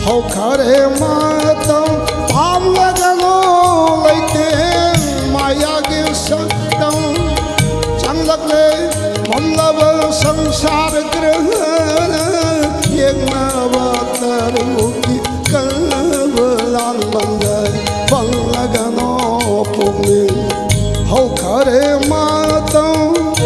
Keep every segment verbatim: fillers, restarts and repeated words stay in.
hậu khare matang pam lagano laite maya ge saktam changlak le mamlava samsar grah yekna vataruki kalvalan bangai pam lagano pungling hậu khare matang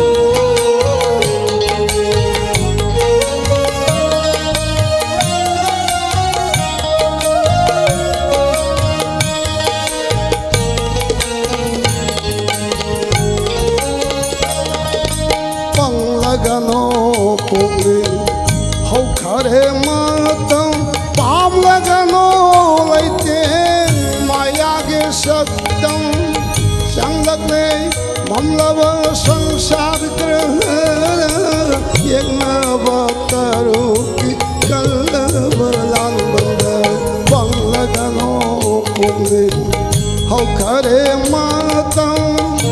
lagano pungli hau khare matang pam lagano laite maya ge saktam changlak le mamlava samsar grah yekna vataruki kalvalan bangai pam lagano pungli hau khare matang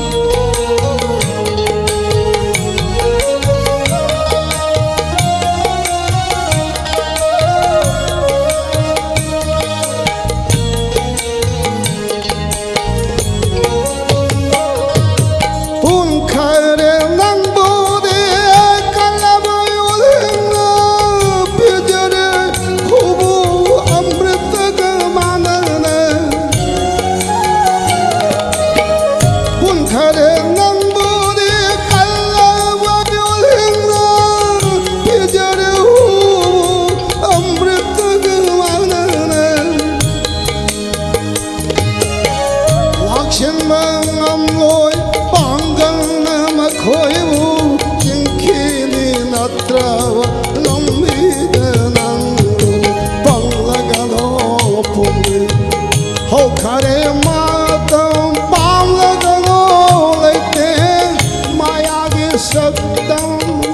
hậu khare matang pam lagano laite maya ge saktam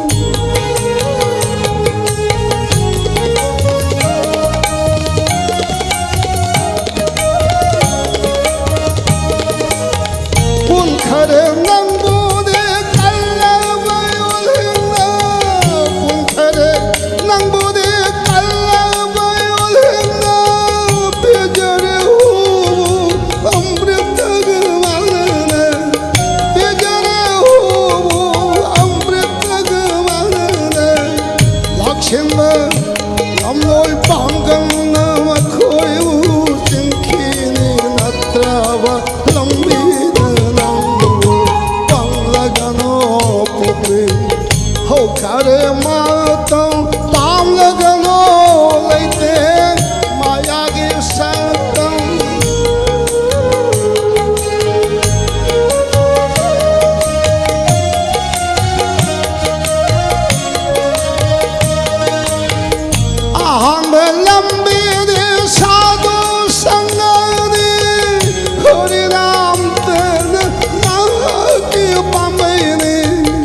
pun khare nang bude kallava yolhna pun khare nang bude kallava yolhna pejare amloi pangang nama khoyu chingkhini natrava lambi danangu panglagano pukri hau khare matang pam lagano laite maya ge saktam lambi de sadhu sangani hari ram ten naki pamaini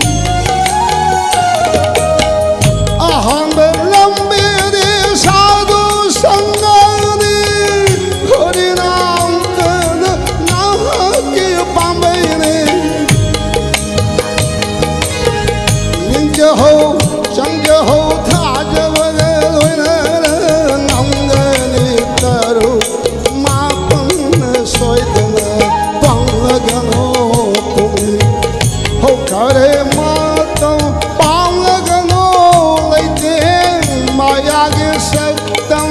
aham lambi de sadhu sangani hari ram ten naki pamaini ninja ho changja ho thaja khare matang pam lagano laite maya ge saktam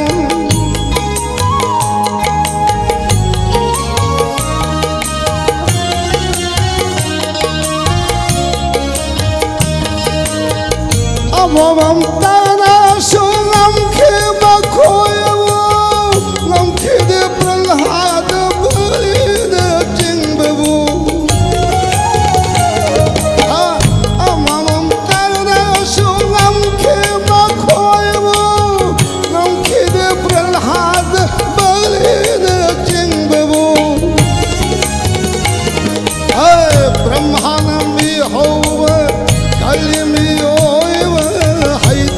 amavam tana sulam ke bakhoyo lam ke de pralhad bali de jingbabu brahmanam mi hova kalmi oiva hai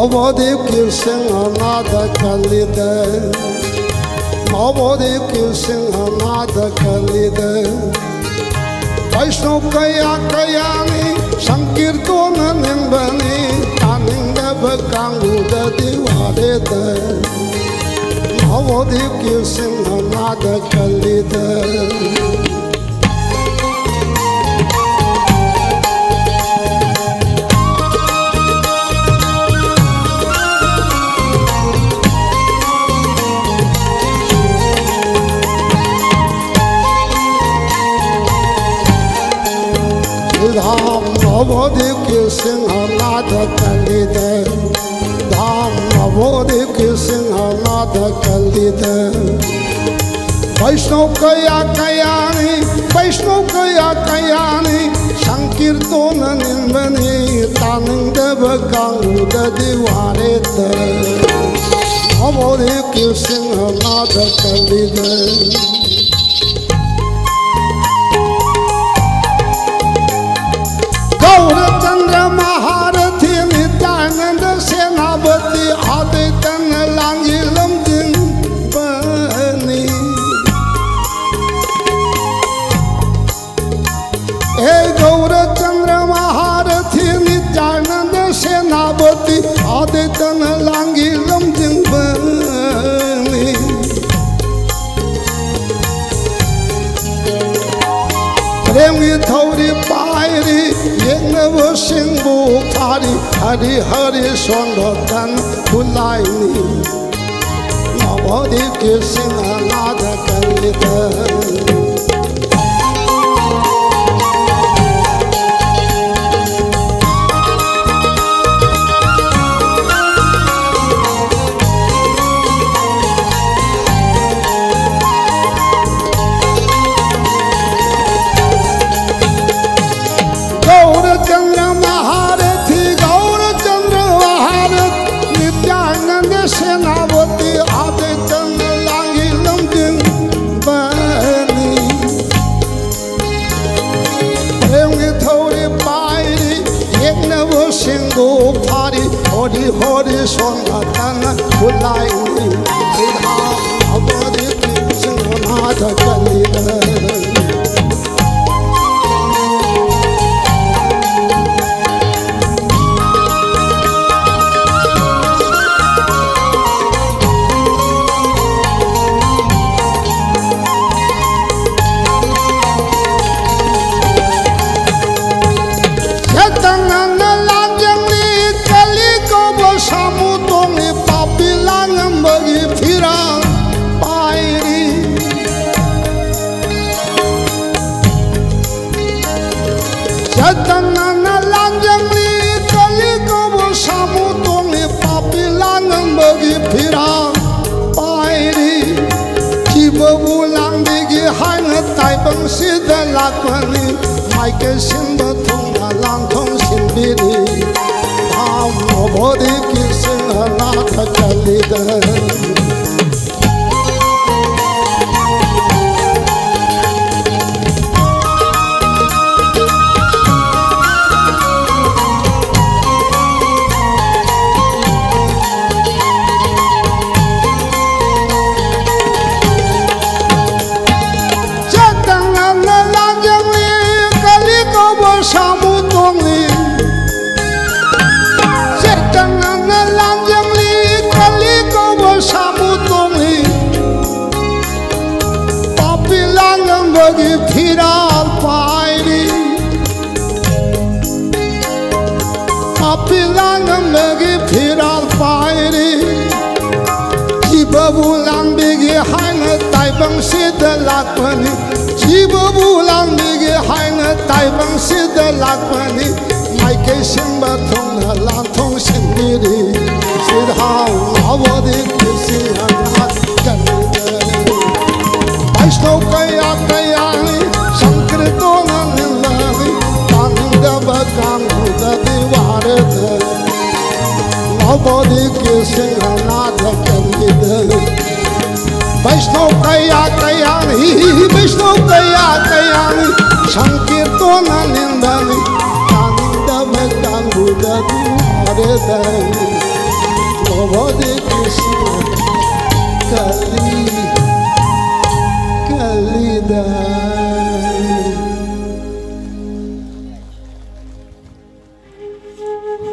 Navdeep की सिंहनाद कलिद नवदीप की सिंहनाद कलिद वैष्णव कया कयानि संकीर्तन निंबनि तानिंदब कांगुद दिवारेद नवदीप की सिंहनाद कलिद धाम नवदीप की सिंहनाद कलिद धाम नवदीप की सिंहनाद कलिद वैष्णव कया कयानि वैष्णव कया कयानि संकीर्तन निंबनि तानिंदब कांगुद दिवारेद नवदीप की सिंहनाद कलिद गौरचंद्र महारथी नित्यानंद सेनापति आदितन लांगी लमजिंग बनी हे गौरचंद्र महारथी नित्यानंद सेनापति आदितन लांगी लमजिंग बनी प्रेमी थौरी पायरी येनव सिंबु फारी हरि हरि सोंदतन फुलाइनी नवदीप की सिंहनाद कलिद गौरचंद्र महारथी गौरचंद्र महारथ नित्यानंद सेनापति आदितन लांगी लमजिंग बनी प्रेमी थौरी पायरी येनव सिंगु फारी हरि हरि सोंदतन फुलाइनी नवदीप की सिंहनाद कलिद Sida lakmani maike simba thonga langthong simbiri Dhaam navadip ki sinhanaad kalid फिराल पायरी पापिलांग लगी फिराल पायरी जीबबुलांग बिगी हांग ताइबंग सिद लाकमनी जीबबुलांग बिगी हांग ताइबंग सिद लाकमनी माइके सिंबा थोंगा लांथोंग सिंबिरी सिधाव नवदीप की सिंहनाद कलिद वैष्णव कया कयानि संकीर्तन निंबनि तानिंदब कांगुद दिवारेद नवदीप की सिंहनाद कलिद वैष्णव कया कयानि वैष्णव कया कयानि संकीर्तन निंबनि तानिंदब कांगुद दिवारेद Hare Krishna Kali Kalidai